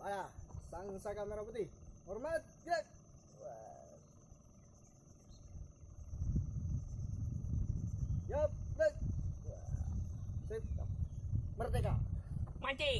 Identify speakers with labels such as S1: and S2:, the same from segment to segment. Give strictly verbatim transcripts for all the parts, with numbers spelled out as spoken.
S1: Ayah, sang saka merah putih. Hormat, gerak. Yap, baik. Sip. Merdeka.
S2: Mancing.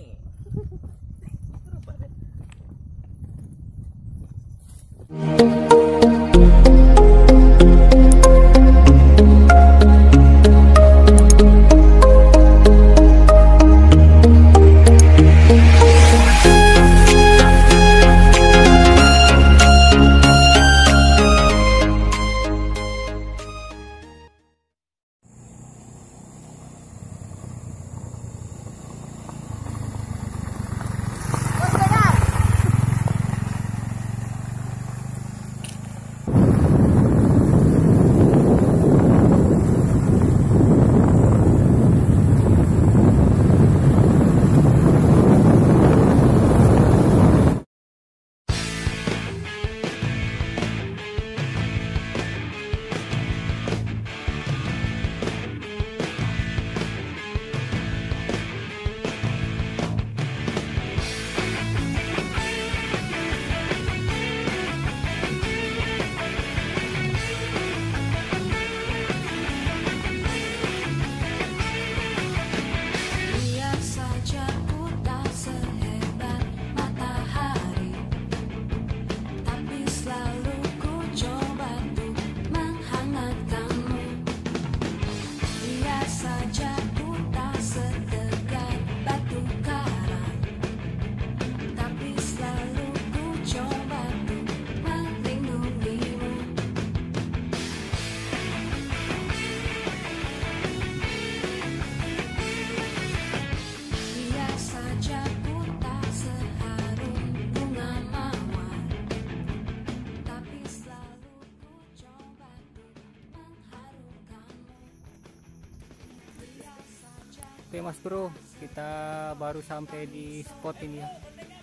S2: Oke Mas Bro, kita baru sampai di spot ini ya.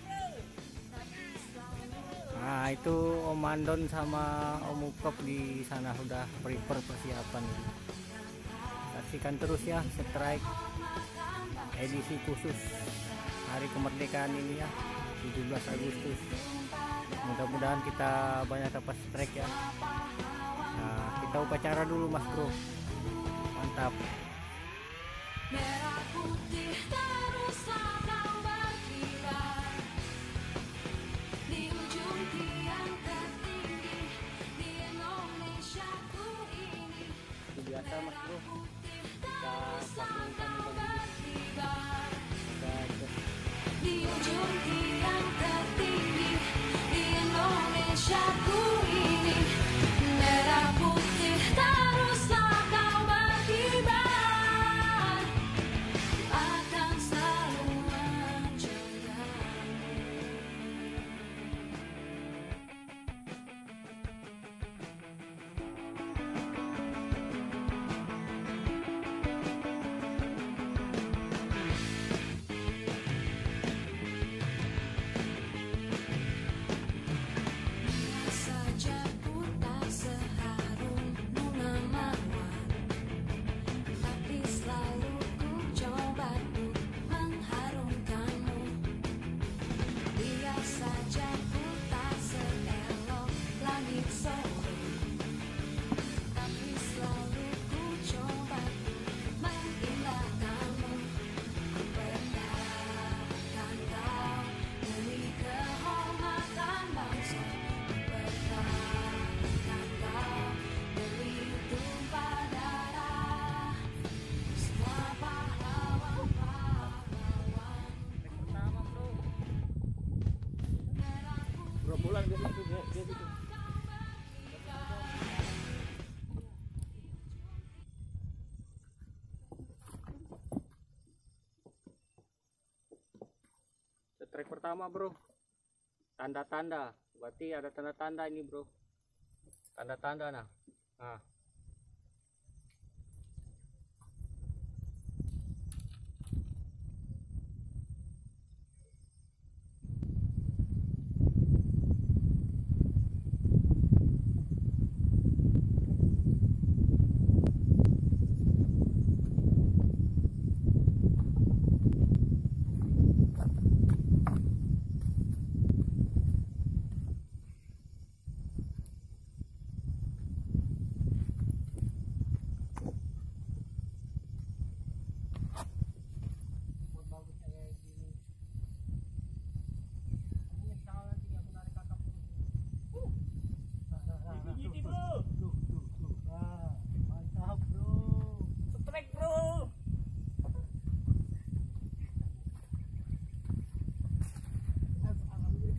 S2: Nah itu Om Andon sama Om Ukop di sana udah prepare persiapan. Saksikan terus ya Strike edisi khusus hari kemerdekaan ini ya, tujuh belas Agustus. Mudah-mudahan kita banyak dapat strike ya. Nah kita upacara dulu Mas Bro, mantap.
S3: Merah putih teruslah kau berkibar di ujung tiang tertinggi di Indonesia ku ini.
S2: Itu biasa Mas Bro, kita pakai
S3: berkibar di ujung tiang tertinggi di Indonesia ku ini. Merah putih teruslah kau berkibar.
S2: bulan dia itu dia, dia itu. Strike pertama bro, tanda-tanda, berarti ada tanda-tanda ini bro, tanda-tanda nah. Nah.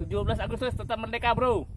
S4: tujuh belas Agustus tetap merdeka, bro.